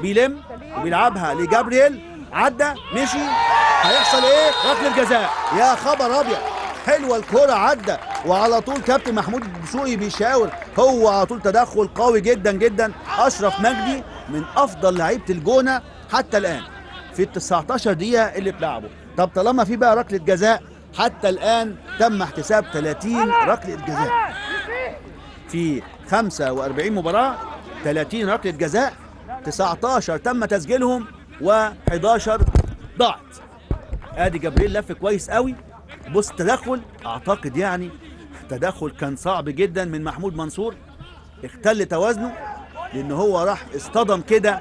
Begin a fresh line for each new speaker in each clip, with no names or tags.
بيلم وبيلعبها لجابرييل، عدى مشي، هيحصل ايه؟ ركله جزاء. يا خبر ابيض، حلوه الكره، عدى وعلى طول كابتن محمود الدسوقي بيشاور، هو على طول تدخل قوي جدا جدا. اشرف مجدي من افضل لعيبه الجونه حتى الان في ال 19 دقيقه اللي اتلعبوا. طب طالما في بقى ركله جزاء، حتى الان تم احتساب 30 ركله جزاء في 45 مباراه، 30 ركله جزاء، 19 تم تسجيلهم و11 ضاعت. ادي جبريل لف كويس قوي. بص التدخل، اعتقد يعني التدخل كان صعب جدا من محمود منصور، اختل توازنه لان هو راح اصطدم كده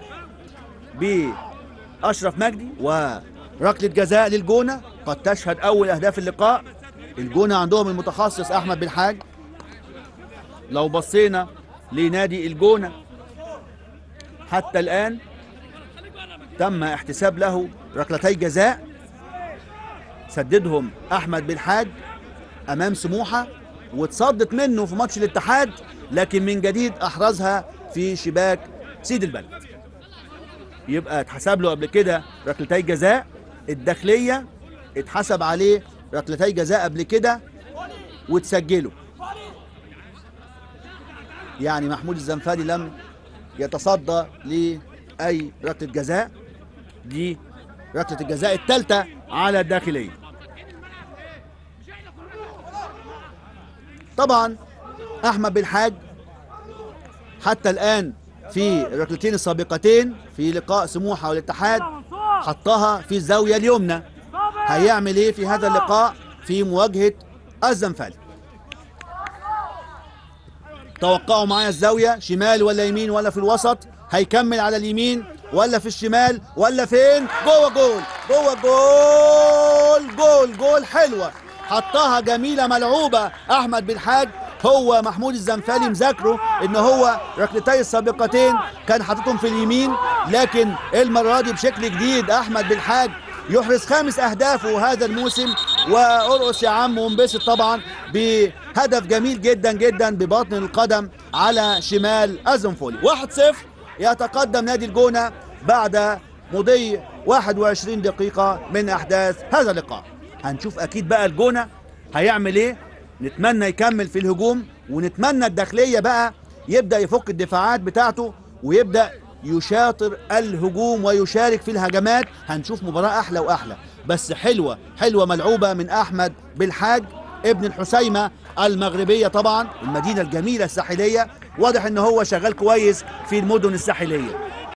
باشرف مجدي. وركله جزاء للجونه قد تشهد اول اهداف اللقاء. الجونه عندهم المتخصص احمد بالحاج. لو بصينا لنادي الجونه حتى الان تم احتساب له ركلتي جزاء، سددهم احمد بالحاج امام سموحه، واتصدت منه في ماتش الاتحاد، لكن من جديد احرزها في شباك سيد البلد. يبقى اتحسب له قبل كده ركلتي جزاء. الداخليه اتحسب عليه ركلتي جزاء قبل كده وتسجله. يعني محمود الزنفالي لم يتصدى لاي ركله جزاء. دي ركله الجزاء الثالثه على الداخليه. طبعا احمد بالحاج حتى الان في الركلتين السابقتين في لقاء سموحه والاتحاد حطها في الزاويه اليمنى. هيعمل ايه في هذا اللقاء في مواجهه الزنفالي؟ توقعوا معايا الزاويه، شمال ولا يمين ولا في الوسط؟ هيكمل على اليمين ولا في الشمال ولا فين؟ جوه جول، جوه جول، جول جول، حلوه، حطها جميله ملعوبه احمد بالحاج. هو محمود الزنفالي مذاكره ان هو ركلتي السابقتين كان حاططهم في اليمين، لكن المره دي بشكل جديد احمد بالحاج يحرز 5 اهدافه هذا الموسم. وارقص يا عم وانبسط طبعا بهدف جميل جدا جدا بباطن القدم على شمال الزنفولي. 1-0 يتقدم نادي الجونه بعد مضي 21 دقيقه من احداث هذا اللقاء. هنشوف اكيد بقى الجونه هيعمل ايه. نتمنى يكمل في الهجوم، ونتمنى الداخليه بقى يبدا يفك الدفاعات بتاعته ويبدا يشاطر الهجوم ويشارك في الهجمات. هنشوف مباراه احلى واحلى، بس حلوه حلوه ملعوبه من احمد بالحاج ابن الحسيمه المغربيه، طبعا المدينه الجميله الساحليه. واضح ان هو شغال كويس في المدن الساحليه.